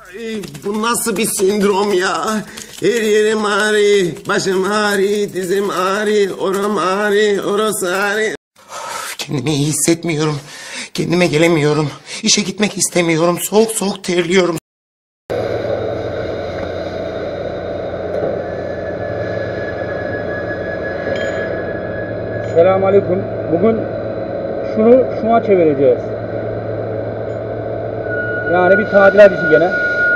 Ay, bu nasıl bir sendrom ya? Her yerim ağrıyor, başım ağrıyor, dizim ağrıyor, oram ağrıyor, orası ağrıyor. Kendimi iyi hissetmiyorum. Kendime gelemiyorum. İşe gitmek istemiyorum. Soğuk soğuk terliyorum. Selamünaleyküm. Bugün şuna çevireceğiz. Yani bir tadilat işi gene.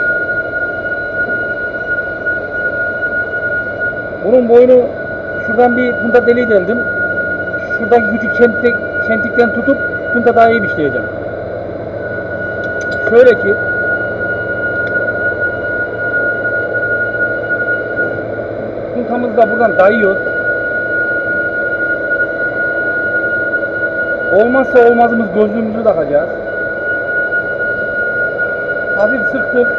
Bunun boyunu şuradan bir punta deliği deldim. Şuradaki küçük çentikten tutup punta daha iyi işleyeceğim. Şöyle ki puntamızı da buradan dayıyoruz. Olmazsa olmazımız gözlüğümüzü takacağız. Hafif sıktık.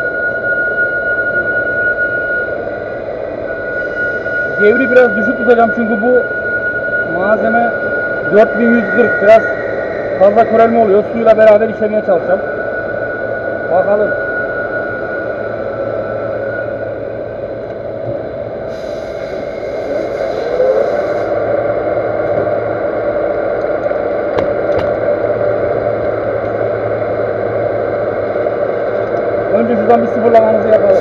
Devri biraz düşük tutacağım çünkü bu malzeme 4140 biraz fazla körelme oluyor. Suyla beraber işlemeye çalışacağım. Bakalım. Önce şuradan bir sıfırlamamızı yapalım.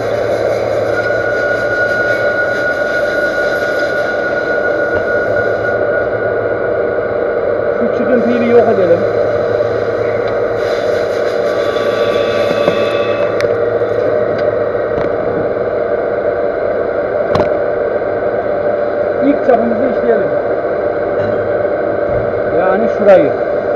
Şu çıkıntıyı bir yok edelim. İlk çapımızı işleyelim. Yani şurayı.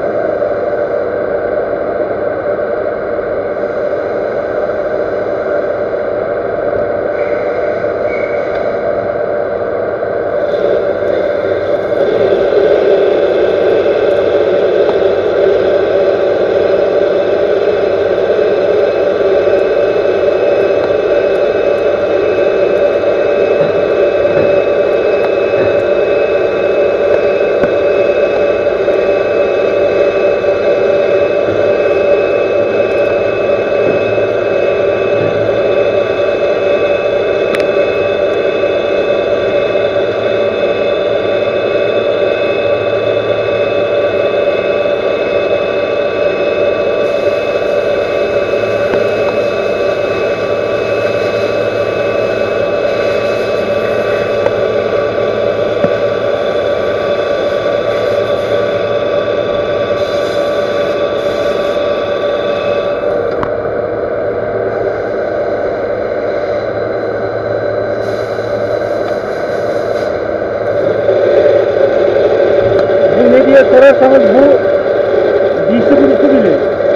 Sorarsanız bu dişli kurusu bile.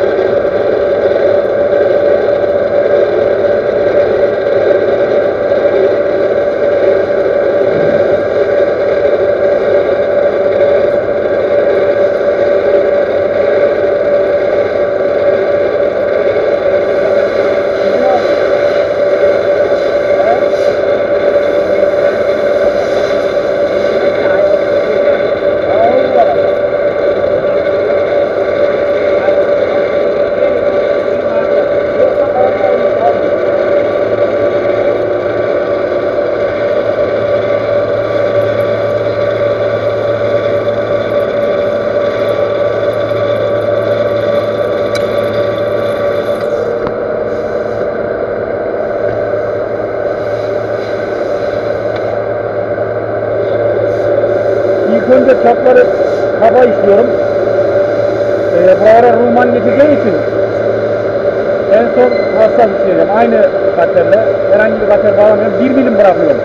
İlk önce çapları kaba işliyorum. Buralara ruman geçeceği için en son hassas işleyeceğim. Aynı katerle, herhangi bir kater bağlamıyorum. 1 milim bırakıyorum.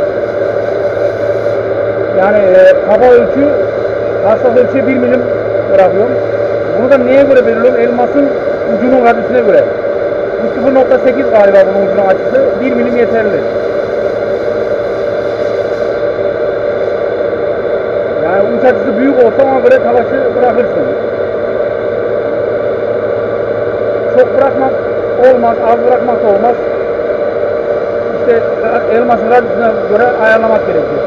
Yani kaba ölçü, hassas ölçüye 1 milim bırakıyorum. Bunu da neye göre belirliyorum? Elmasın ucunun radüsüne göre. Bu 0.8 galiba bunun ucunun açısı. 1 milim yeterli. Yani uç açısı büyük olsa ona göre talaşı bırakırsın. Çok bırakmak olmaz, az bırakmak da olmaz. İşte elmasın radyusuna göre ayarlamak gerekiyor.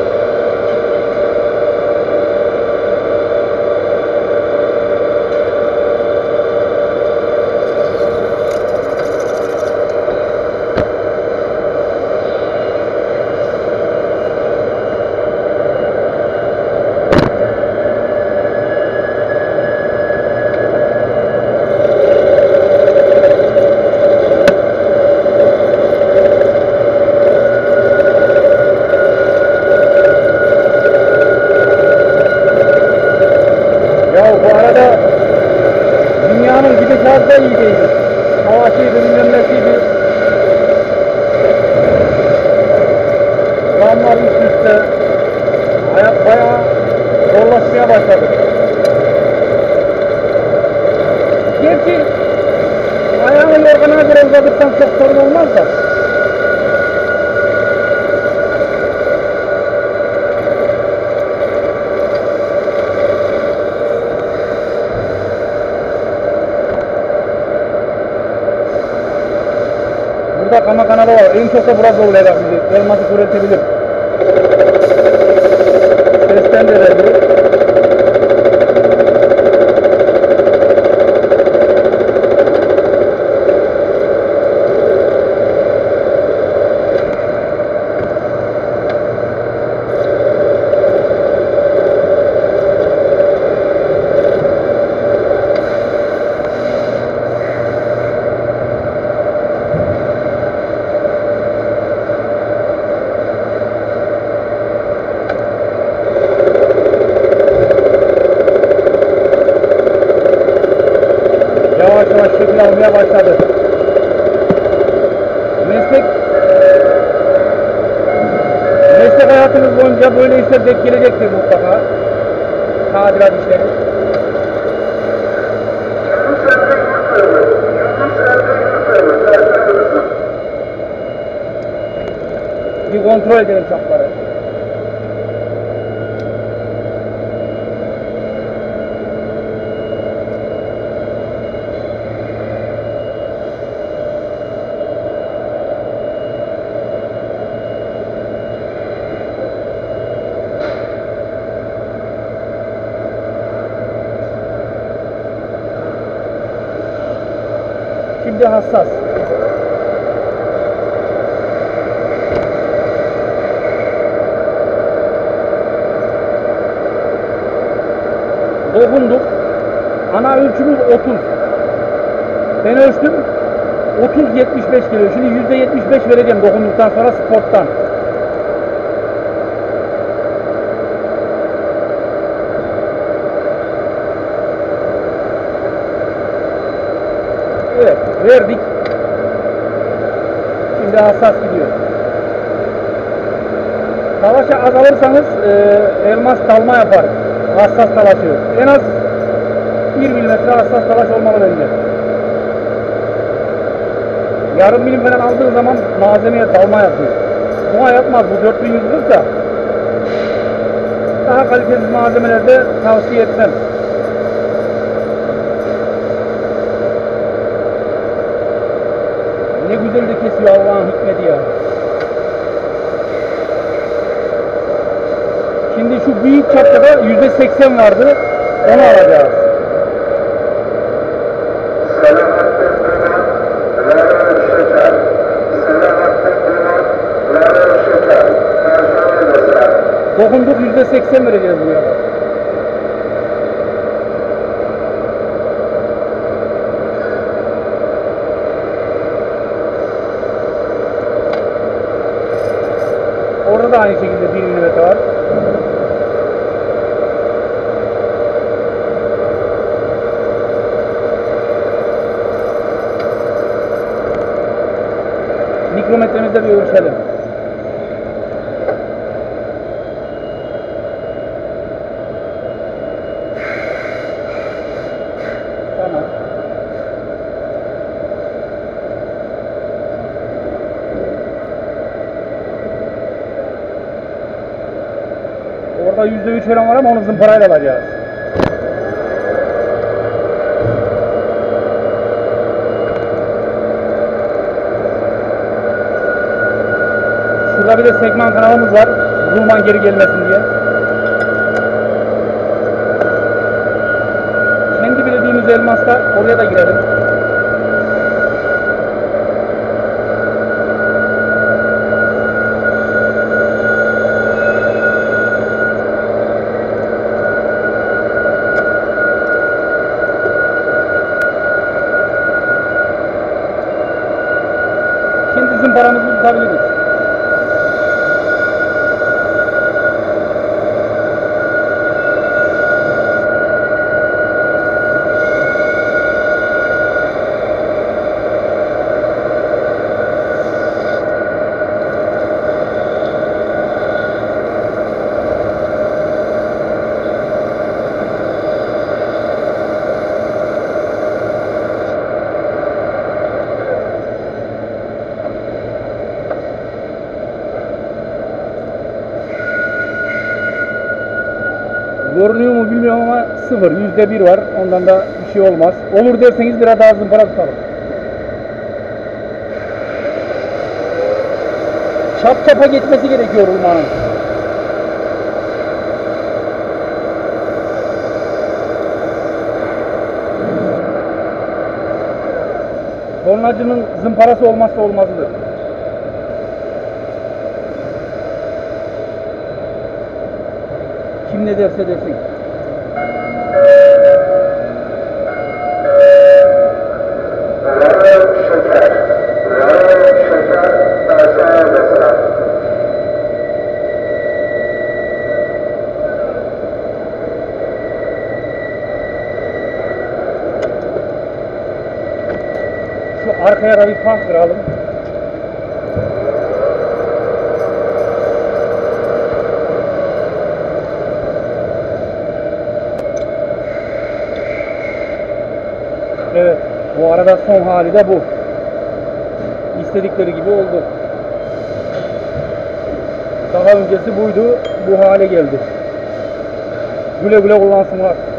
olmaz da. Burada kama kanalı var. En çok da burası zorlayacak bizi. Elması üretebilir. Sesten de verdi. Yavaş yavaş şekil almaya başladı. Meslek hayatınız boyunca böyle işler denk gelecektir mutlaka. Tadilat işleri. Bir kontrol edelim çapları. Şimdi hassas. Dokunduk. Ana ölçümüz 30. Ben ölçtüm. 30-75 geliyor. Şimdi %75 vereceğim dokunduktan sonra sporttan. Evet, verdik. Şimdi hassas gidiyor. Talaşa az alırsanız elmas dalma yapar. Hassas talaşı. En az 1 milimetre hassas talaş olmalı bence. Yarım milim falan aldığı zaman malzemeye dalma yapıyor. Buna yapmaz, bu 4140 da. Daha kalitesiz malzemelerde tavsiye etmem. Ne güzel de kesiyor Allah'ın hikmeti ya. Şimdi şu büyük çapta da %80 vardı. Onu alacağız. Dokunduk %80 vereceğiz buraya. Orada da aynı şekilde 1 milimetre var. Mikrometremizde bir ölçelim. Tamam. Orada %3 falan var ama onu zımparayla alacağız. Şurada bir de segment kanalımız var. Rulman geri gelmesin diye. Kendi bildiğimiz elmasla oraya da girelim. Şimdi zımparamızı tutabiliriz. Görünüyor mu bilmiyorum ama sıfır. %1 var. Ondan da bir şey olmaz. Olur derseniz biraz daha zımpara tutalım. Çap çapa geçmesi gerekiyor rulmanın. Tornacının zımparası olmazsa olmazıdır. Kim ne derse desin. Şu arkaya da bir park kıralım. Evet, bu arada son hali de bu. İstedikleri gibi oldu. Daha öncesi buydu, bu hale geldi. Güle güle kullansınlar.